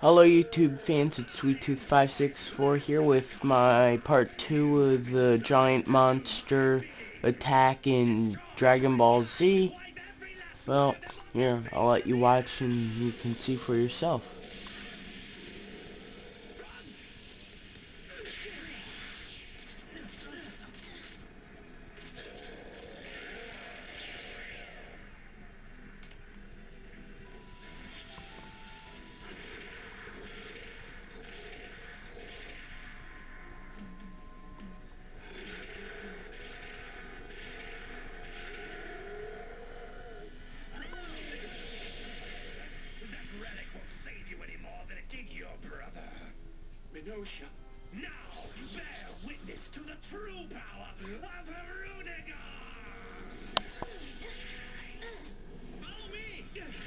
Hello YouTube fans, it's SweetTooth564 here with my part 2 of the giant monster attack in Dragon Ball Z. Well, here, I'll let you watch and you can see for yourself. That relic won't save you any more than it did your brother. Minosha, now bear witness to the true power of Rudigar! Follow me!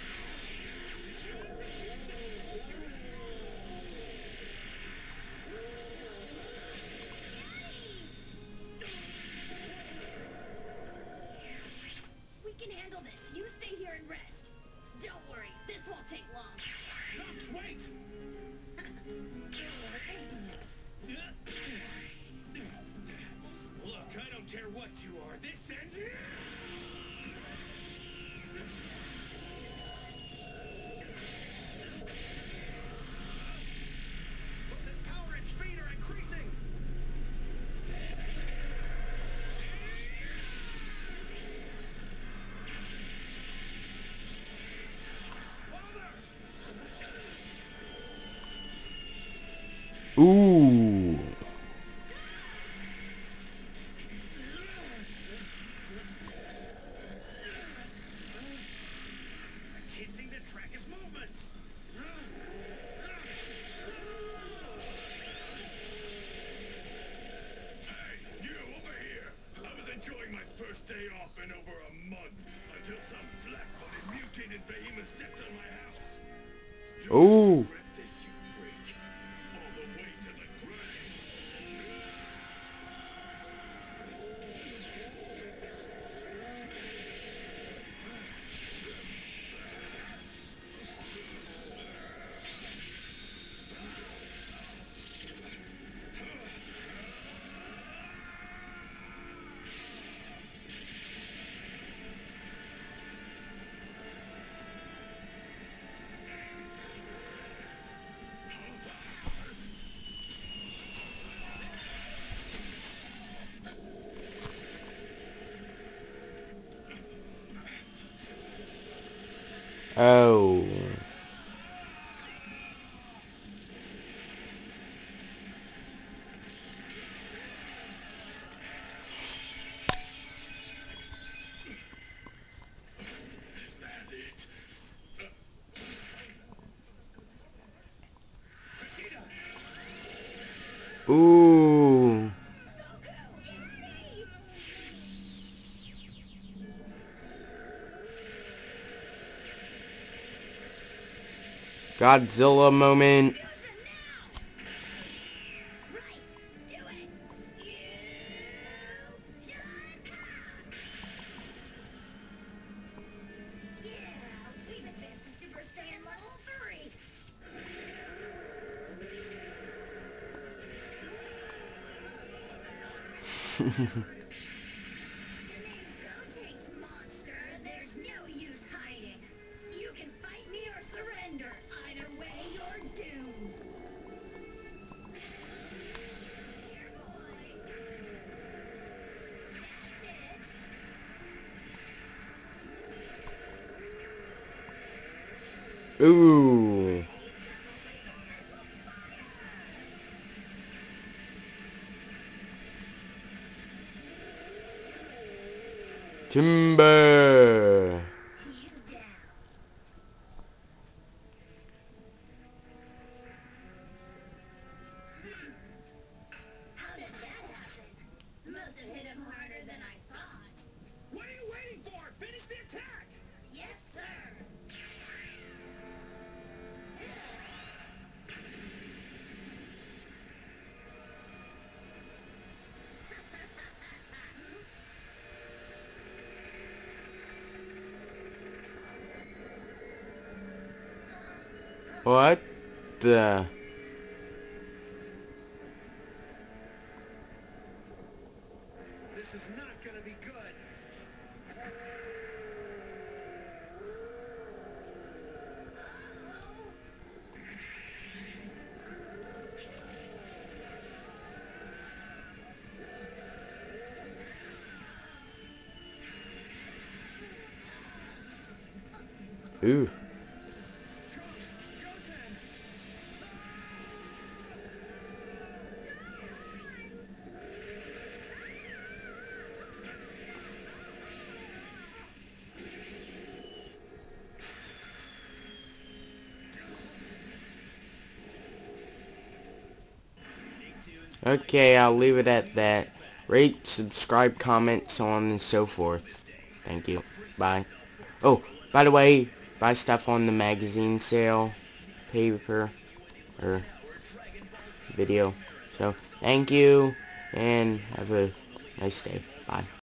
We can handle this. You stay here and rest. Don't worry, this won't take long. Trunks, wait! Look, I don't care what you are. This ends here! Both his power and speed are increasing! Father! Ooh. I can't seem to track his movements! Hey, you over here! I was enjoying my first day off in over a month until some flat-footed mutated behemoth stepped on my house. Ooh. Regret this, you freak. All the way to the grave. Oh. Is that it? Vegeta! Ooh. Godzilla moment. Fusion now! Right, do it! Yeah, we've advanced to Super Saiyan level 3. Your name's Gotenks, monster. There's no use hiding. You can fight me or surrender. Either way, you're doomed. Here, boy. That's it. Ooh. Timber. He's down. How did that happen? Must have hit him harder than I thought. What are you waiting for? Finish the attack! Yes, sir. What This is not gonna be good. Ooh. Okay, I'll leave it at that. Rate, subscribe, comment, so on and so forth. Thank you. Bye. Oh, by the way, buy stuff on the magazine sale, paper, or video. So, thank you, and have a nice day. Bye.